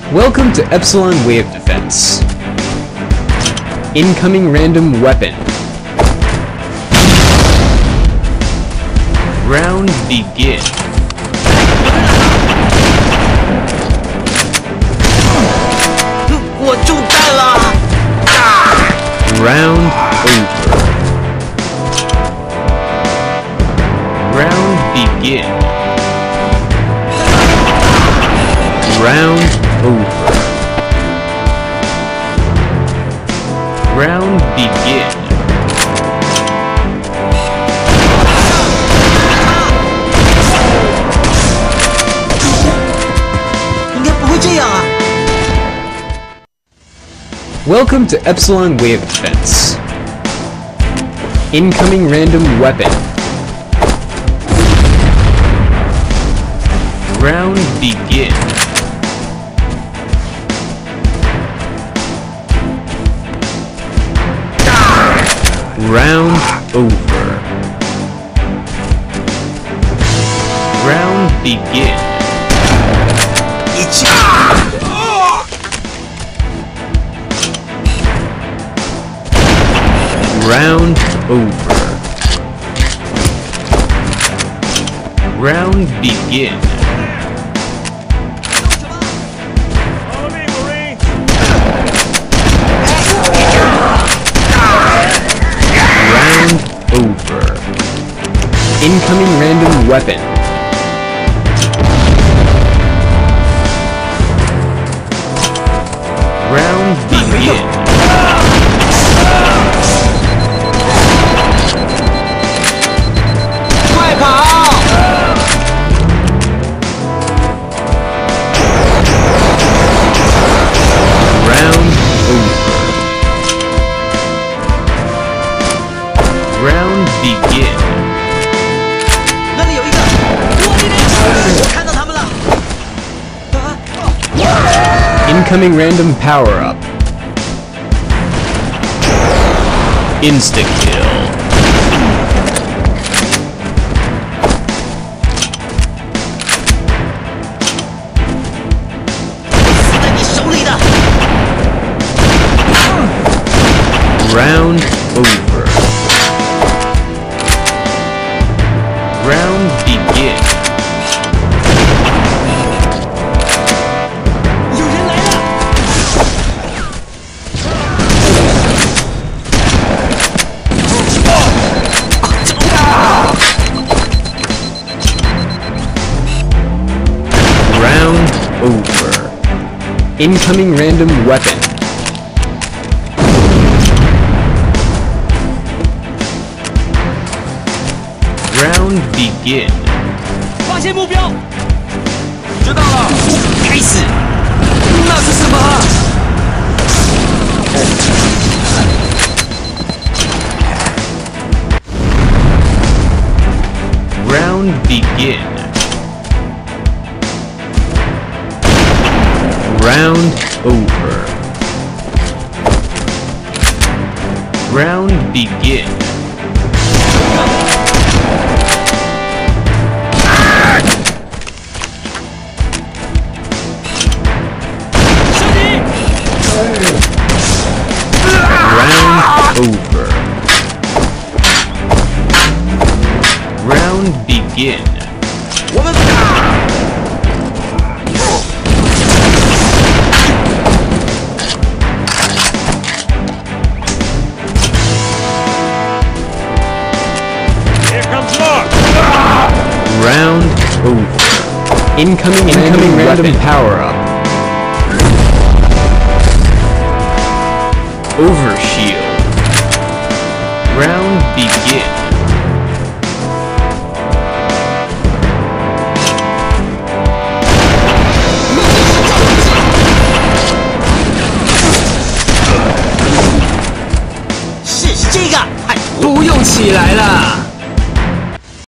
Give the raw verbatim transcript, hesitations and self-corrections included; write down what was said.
Welcome to Epsilon Wave Defense. Incoming random weapon. Round begin. Round over. Round begin. Round over. Round begin. Welcome to Epsilon Wave Defense. Incoming random weapon. Round begin. Round over. Round begin. Round over. Round begin. Round over. Incoming random weapon. Round begin. Round over. Round begin. Incoming random power-up. Insta-kill. Round over. Round begin. Round over. Incoming random weapon. Round begin. 发现目标。知道了。开始。那是什么？ Round begin. Round over. Round begin. Round over. Round begin. Here comes more. Round over. Incoming incoming random power-up. Overshield. Round begin. Round 起来了。